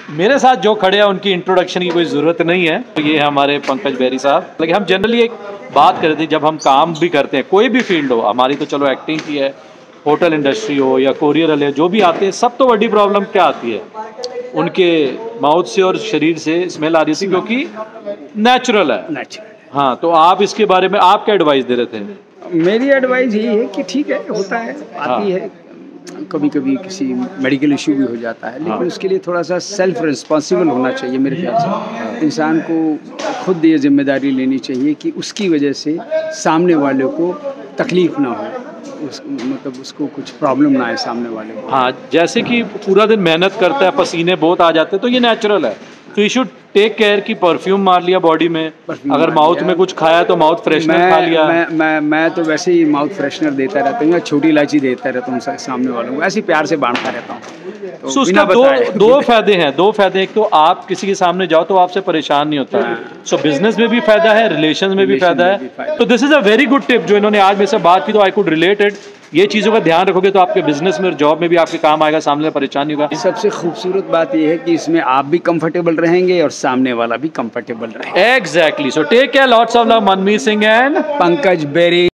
मेरे साथ जो खड़े हैं उनकी इंट्रोडक्शन की कोई ज़रूरत नहीं है। तो ये हमारे पंकज बेरी साहब। लेकिन हम जनरली एक बात कर रहे थे, जब हम काम भी करते हैं कोई भी फील्ड हो, हमारी तो चलो एक्टिंग की है, होटल इंडस्ट्री हो या कोरियर वाले जो भी आते हैं, सब तो बड़ी प्रॉब्लम क्या आती है, उनके माउथ से और शरीर से स्मेल आ रही थी, क्योंकि नेचुरल है। हाँ, तो आप इसके बारे में आप क्या एडवाइस दे रहे थे? मेरी एडवाइस यही है कि ठीक है, होता है, आती है, कभी कभी किसी मेडिकल इशू भी हो जाता है, लेकिन उसके लिए थोड़ा सा सेल्फ रिस्पॉन्सिबल होना चाहिए मेरे ख्याल से। इंसान को खुद ये जिम्मेदारी लेनी चाहिए कि उसकी वजह से सामने वाले को तकलीफ ना हो, मतलब उसको कुछ प्रॉब्लम ना आए सामने वाले को। हाँ, जैसे कि पूरा दिन मेहनत करता है, पसीने बहुत आ जाते हैं, तो ये नेचुरल है। तो यू शुड टेक केयर की परफ्यूम मार लिया बॉडी में, अगर माउथ में कुछ खाया तो माउथ फ्रेशनर खा लिया। मैं तो वैसे ही माउथ फ्रेशनर देता रहता हूँ, या छोटी इलायची देता रहता हूँ सामने वालों को, ऐसे प्यार से बांटता रहता हूँ। तो उसका दो फायदे हैं, एक तो आप किसी के सामने जाओ तो आपसे परेशान नहीं होता है, सो बिजनेस में भी फायदा है, रिलेशन में भी फायदा है। तो this is a very good tip जो इन्होंने आज मेरे से बात की, तो आई कुड रिलेट इट। ये चीज़ों का ध्यान रखोगे तो आपके बिजनेस में और जॉब में भी आपके काम आएगा, सामने परेशानी होगा। सबसे खूबसूरत बात यह है कि इसमें आप भी कंफर्टेबल रहेंगे और सामने वाला भी कंफर्टेबल रहेगा। Exactly. So take care, lots of love, Manmeet Singh and Pankaj berry.